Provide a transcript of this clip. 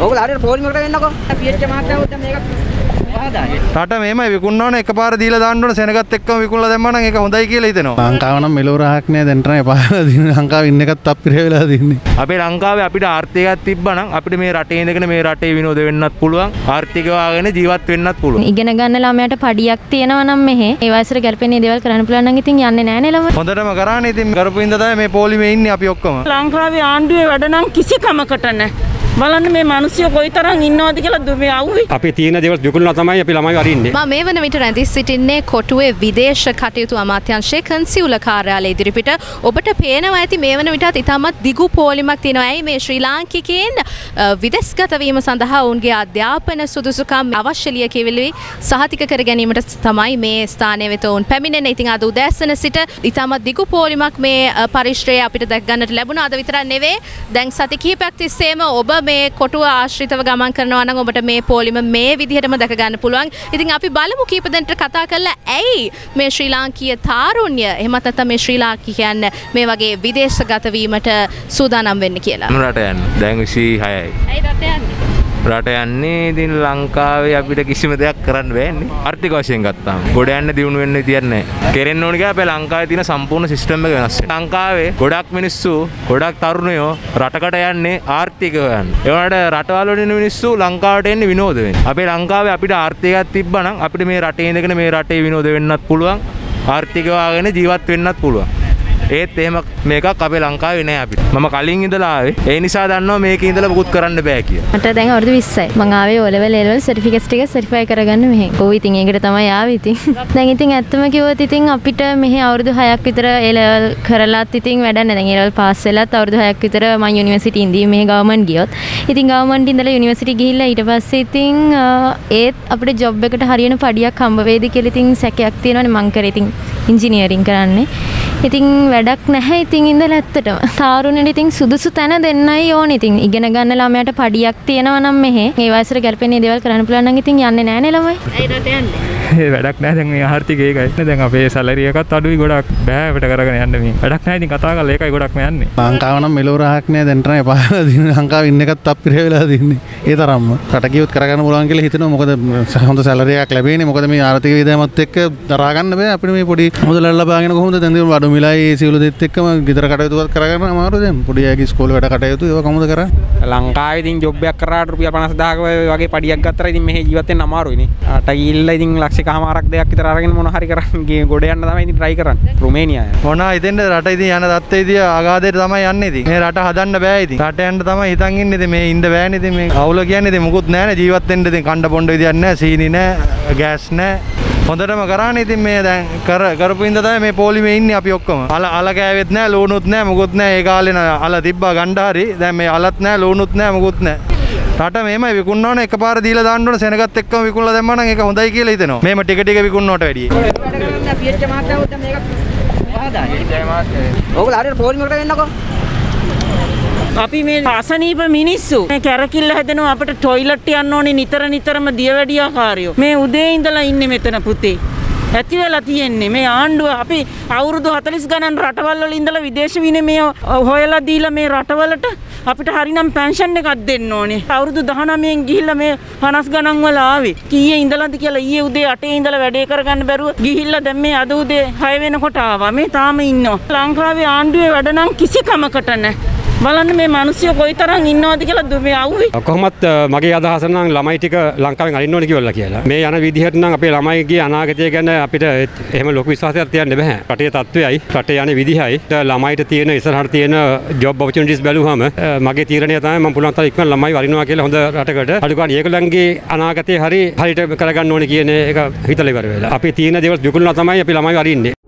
ඔයගොල්ලෝ හරියට ෆෝන් එකකට එන්නකෝ. PH මාත්‍යාව දැන් මේක රට මේමයි විකුණනවා නේ එකපාර දීලා දාන්න ඕන සෙනගත් එක්කම විකුණලා දැම්මා නම් ඒක හොඳයි කියලා හිතෙනවා. ලංකාව නම් මෙලෝ රහක් නෑ දැන් තරම් එපා දින ලංකාවේ ඉන්න එකත් අපිරිය වෙලා දින්නේ. අපේ ලංකාවේ අපිට ආර්ථිකයක් තිබ්බනම් අපිට මේ රටේ ඉඳගෙන මේ රටේ විනෝද වෙන්නත් පුළුවන්. ආර්ථිකය වාගෙන ජීවත් වෙන්නත් පුළුවන්. ඉගෙන ගන්න ළමයාට පඩියක් තියෙනවා නම් මෙහෙ ඒ වයසට ගැලපෙන දේවල් කරන්න පුළුවන් නම් ඉතින් යන්නේ නෑනේ ළමයි. හොඳටම කරානේ ඉතින් කරපු ඉඳ තමයි මේ පොලිමේ ඉන්නේ අපි ඔක්කොම. ලංකාවේ ආණ්ඩුවේ වැඩ නම් කිසි කමකට නෑ. බලන්න මේ මිනිස්සු කොයිතරම් ඉන්නවද කියලා මේ අවුවේ. අපි තියෙන දේවල් විකුණලා තමයි අපි ළමයි වරින්නේ. මම මේ වන විට රැඳී සිටින්නේ කොටුවේ විදේශ කටයුතු අමාත්‍යාංශයේ කන්සියුල කාර්යාලය ඉදිරිපිට. ඔබට පේනවා ඇති මේ වන විටත් ඉතාමත් දිගු පෝලිමක් තියෙනවා. ඇයි මේ ශ්‍රී ලාංකිකයන් විදේශගත වීම සඳහා ඔවුන්ගේ අධ්‍යාපන සුදුසුකම් අවශ්‍ය ලියකියවිලි සහතික කර ගැනීමට තමයි මේ ස්ථානය වෙත ඔවුන් පැමිණෙන්නේ. ඉතින් අද උදෑසන සිට ඉතාමත් දිගු පෝලිමක් මේ පරිශ්‍රයේ අපිට දැක් ගන්නට ලැබුණා. අද විතරක් නෙවෙයි දැන් සති කිහිපයක් තිස්සේම ඔබ මේ කොටුව ආශ්‍රිතව ගමන් කරනවා නම් ඔබට මේ පොලිම මේ විදිහටම දැක ගන්න පුළුවන්. ඉතින් අපි බලමු කීප දෙනෙක්ට කතා කරලා ඇයි මේ ශ්‍රී ලාංකීය තාරුණ්‍ය එහෙමත් නැත්නම් මේ ශ්‍රී ලාංකිකයන් මේ වගේ විදේශගත වීමට සූදානම් වෙන්නේ කියලා. රට යන්න. දැන් 26යි. ඇයි රට යන්නේ? රට යන්නේ ඉතින් ලංකාවේ අපිට කිසිම දෙයක් කරන්න බෑනේ. ආර්ථික වශයෙන් ගත්තාම. ගොඩ යන්න දියුණු වෙන්න විදියක් නැහැ. කෙරෙන්න ඕනේ කියලා අපේ ලංකාවේ තියෙන සම්පූර්ණ සිස්ටම් එක වෙනස් වෙනවා. ලංකාවේ ගොඩක් මිනිස්සු ගොඩක් තරුණයෝ රටකට යන්නේ ආර්ථිකව යන්න. ඒ වුණාට රටවල් වල ඉන්න මිනිස්සු ලංකාවට එන්නේ විනෝද වෙන්න. අපේ ලංකාවේ අපිට ආර්ථිකයක් තිබ්බනම් අපිට මේ රටේ ඉඳගෙන මේ රටේ විනෝද වෙන්නත් පුළුවන්. ආර්ථිකව ආගෙන ජීවත් වෙන්නත් පුළුවන්. ඒත් එහෙම මේකක් අපේ ලංකාවේ නෑ අපිට. මම කලින් ඉඳලා ආවේ. ඒ නිසා දන්නවා මේකේ ඉඳලා මොකුත් කරන්න බෑ කියලා. මට දැන් අවුරුදු 20යි. මම ආවේ O level A level certificates ටික certify කරගන්න මෙහෙ. ඔව් ඉතින් ඒකට තමයි ආවේ ඉතින්. දැන් ඉතින් ඇත්තම කිව්වොත් ඉතින් අපිට මෙහෙ අවුරුදු 6ක් විතර A level කරලාත් ඉතින් වැඩක් නෑ. දැන් A level pass වෙලත් අවුරුදු 6ක් විතර මම යුනිවර්සිටි ඉඳී මෙහෙ ගවර්න්මන්ට් ගියොත්. ඉතින් ගවර්න්මන්ට් ඉඳලා යුනිවර්සිටි ගිහිල්ලා ඊට පස්සේ ඉතින් ඒත් අපිට ජොබ් එකට හරියන පඩියක් හම්බ වෙයිද කියලා ඉතින් සැකයක් තියෙනවානේ. මං කරේ ඉතින් ඉංජිනේරින් කරන්නේ. ඉතින් වැඩක් නැහැ ඉතින් ඉඳලා ඇත්තටම. තාරුණෙට ඉතින් සුදුසු තැන දෙන්නයි ඕනේ. ඉතින් ඉගෙන ගන්න ළමයාට පඩියක් තියෙනවා නම් මෙහෙ ඒ වයසට ගැලපෙන දේවල් කරන්න පුළුවන් නම් ඉතින් යන්නේ නෑනේ ළමයි. ඇයි රට යන්නේ? ඒ වැඩක් නැහැ දැන් මේ ආර්ථිකය ඒකයි. දැන් අපේ සැලරි එකත් අඩුයි ගොඩක්. බෑ අපිට කරගෙන යන්න මේ. වැඩක් නැහැ ඉතින් කතා කරලා ඒකයි ගොඩක්ම යන්නේ. ලංකාව නම් මෙලෝ රහක් නෑ දැන් තරම් එපා දින ලංකාවේ ඉන්න එකත් අපිරිය වෙලා දින්නේ. ඒ තරම්ම. රට ගියොත් කරගන්න පුළුවන් කියලා හිතනවා. මොකද හොඳ සැලරි එකක් ලැබෙන්නේ. මොකද මේ ආර්ථික විද්‍යාවත් එක්ක දරා ගන්න බෑ අපිට මේ පොඩි මුදල් ලබාගෙන කොහොමද දැන් අඩු මිලයි සියලු දෙත් එක්කම ගෙදර කටයුතු කරගන්න අමාරු දැන්. පොඩි අයගේ ඉස්කෝලේ වැඩ කටයුතු ඒවා කොහොමද කරන්නේ? ලංකාවේ ඉතින් ජොබ් එකක් කරාට රුපියල් 50000ක වගේ පඩියක් ගත්තා ඉතින් මෙහෙ ජීවත් වෙන්න අමාරුයිනේ. රට ගිහිල්ලා ඉතින් ලක්ෂකමාරක් දෙයක් විතර අරගෙන මොන හරි කරන්නේ ගොඩ යන්න තමයි ඉතින් try කරන්නේ. රුමේනියා යන. මොනවා හිතෙන්ද රට ඉතින් යන තත්ත්වෙදී ආගාදයට තමයි යන්නේ ඉතින්. මේ රට හදන්න බෑ ඉතින්. රට යන්න තමයි හිතන් ඉන්නේ ඉතින් මේ ඉන්න බෑනේ ඉතින් මේ අවුල කියන්නේ ඉතින් මුකුත් නෑනේ ජීවත් වෙන්න ඉතින් කණ්ඩ බොණ්ඩ විදියක් නෑ සීනි නෑ ගෑස් නෑ. හොඳටම කරානේ ඉතින් මේ දැන් කරපු ඉඳ තමයි මේ පොලිමේ ඉන්නේ අපි ඔක්කොම. අල කෑවෙත් නෑ ලෝණුත් නෑ මුකුත් නෑ. ඒ කාලේ අල තිබ්බා ගණ්ඩ හරි. දැන් මේ අලත් නෑ ලෝණුත් නෑ මුකුත් නෑ. රට මේමයි විකුණනවා නේ එකපාර දීලා දාන්න ඕන සෙනගත් එක්කම විකුණලා දැම්මා නම් ඒක හොඳයි කියලා හිතෙනවා. මේම ටික ටික විකුණනවට වැඩිය. PH මාත්‍යාව දැන් මේක ඔයගොල්ලෝ හරියට ෆෝන් එකකට එන්නකෝ. අපි මේ අසනීප මිනිස්සු මේ කැරකිල්ල හැදෙනවා අපිට টয়ලට් යන්න ඕනේ නිතරම දියවැඩියාකාරයෝ. මේ උදේ ඉඳලා ඉන්නේ මෙතන පුතේ. ඇති වෙලා තියෙන්නේ මේ ආණ්ඩුව අපි අවුරුදු 40 ගණන් රටවල් වල ඉඳලා විදේශ විනිමය හොයලා දීලා මේ රටවලට අපිට හරිනම් පෙන්ෂන් එකක් දෙන්න ඕනේ. අවුරුදු 19න් ගිහිල්ලා මේ 50 ගණන් වල ආවේ. කීයේ ඉඳලාද කියලා ඊයේ උදේ 8 ඉඳලා වැඩේ කරගන්න බැරුව ගිහිල්ලා දැන් මේ අද උදේ 6 වෙනකොට ආවා. මේ තාම ඉන්නවා. ලංකාවේ ආණ්ඩුවේ වැඩ නම් කිසි කමකට නැහැ. බලන්න මේ මිනිස්සු කොයිතරම් ඉන්නවද කියලා මේ අවුවේ. කොහොමත් මගේ අදහස නම් ළමයි ටික ලංකාවෙන් අරින්න ඕනේ කියලා. මේ යන විදිහට නම් අපේ ළමයිගේ අනාගතය ගැන අපිට එහෙම ලොකු විශ්වාසයක් තියන්න බෑ. රටේ තත්ත්වයයි, රටේ යන විදිහයි, ළමයිට තියෙන ඉස්සරහට තියෙන ජොබ් ඔපචුනිටිස් බැලුවම මගේ තීරණය තමයි මම පුළුවන් තරම් ඉක්මන ළමයි වරිනවා කියලා හොඳ රටකට. අඩු ගන්න ඒගොල්ලන්ගේ අනාගතය හරියට කරගන්න ඕනේ කියන එක හිතලා ඉවර වෙලා. අපි තියෙන දේවල් විකුණලා තමයි අපි ළමයි වරින්නේ.